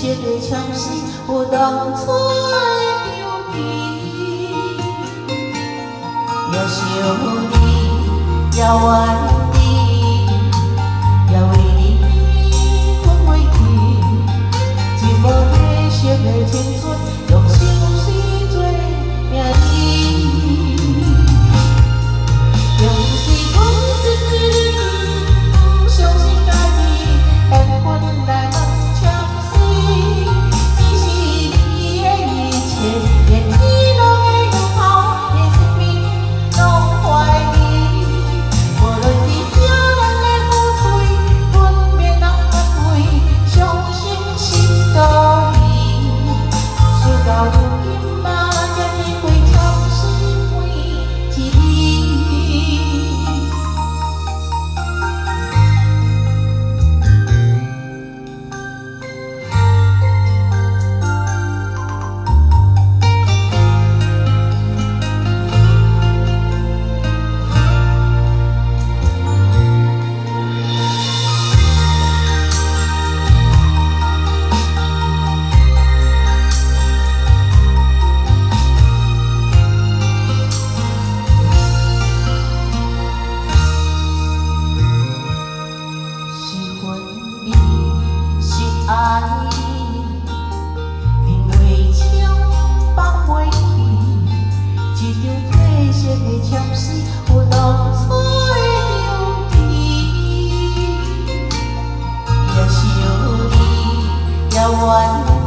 色的枪丝，有当初的调皮。也想你，也怨你，也为你分袂去。一无褪色的青春，用心死做名字。用是讲实你不相信家己，缘分来问枪死。只是你的一切，连天拢会拥抱，连生命拢怀疑。无论是啥人的付出，阮免人安慰，相信是道理。事到如今嘛，才体会枪死每一字。爱你，因为枪放袂去，一张褪色的枪丝，有当初的调皮。也想你，也怨你。